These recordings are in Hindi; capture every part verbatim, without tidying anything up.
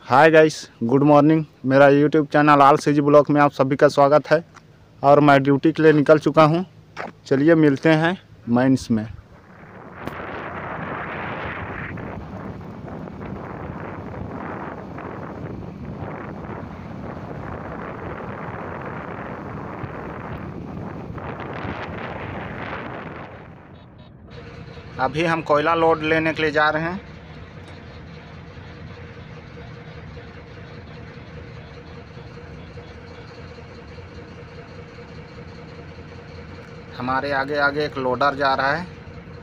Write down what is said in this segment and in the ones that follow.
हाय गाइस, गुड मॉर्निंग। मेरा YouTube channel all CG blog में आप सभी का स्वागत है। और मैं ड्यूटी के लिए निकल चुका हूं। चलिए मिलते हैं माइंस में। अभी हम कोयला लोड लेने के लिए जा रहे हैं। हमारे आगे आगे एक लोडर जा रहा है।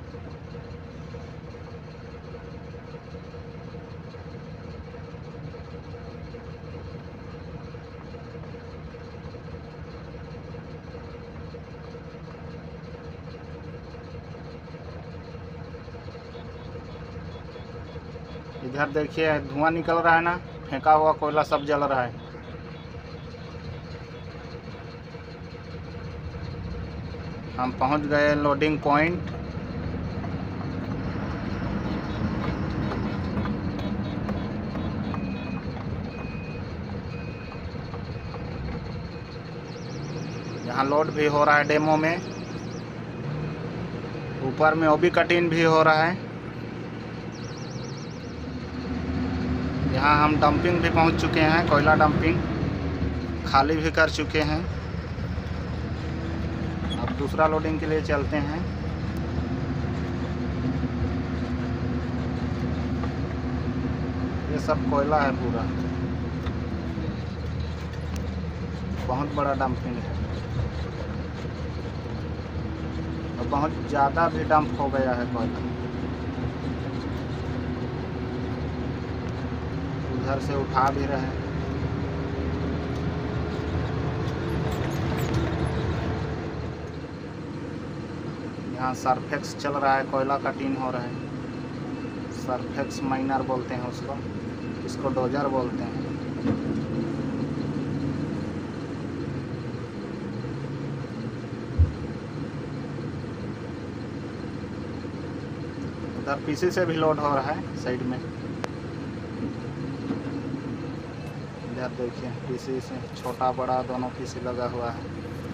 इधर देखिए धुआं निकल रहा है ना, फेंका हुआ कोयला सब जल रहा है। हम पहुंच गए लोडिंग पॉइंट। यहाँ लोड भी हो रहा है डेमो में। ऊपर में ओबी कटिंग भी हो रहा है। यहाँ हम डंपिंग भी पहुंच चुके हैं। कोयला डंपिंग खाली भी कर चुके हैं। अब दूसरा लोडिंग के लिए चलते हैं। ये सब कोयला है पूरा, बहुत बड़ा डंपिंग है और बहुत ज़्यादा भी डंप हो गया है कोयला। उधर से उठा भी रहे हैं। यहाँ सरफेक्स चल रहा है, कोयला कटिंग हो रहा है। सरफेक्स माइनर बोलते हैं उसको, इसको डोजर बोलते हैं। उधर पीसी से भी लोड हो रहा है साइड में। इधर देखिए पीसी से छोटा बड़ा दोनों पीसी लगा हुआ है।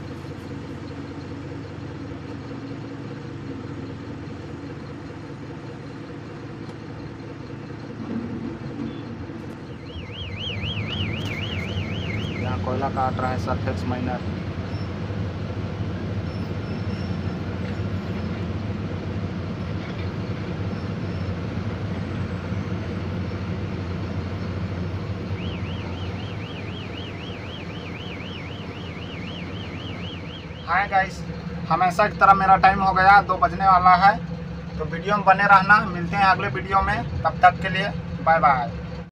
यहाँ कोयला काट रहा है सरफेक्स माइनर। हाय गाइस, हमेशा की तरह मेरा टाइम हो गया, दो बजने वाला है। तो वीडियो में बने रहना। मिलते हैं अगले वीडियो में, तब तक के लिए बाय बाय।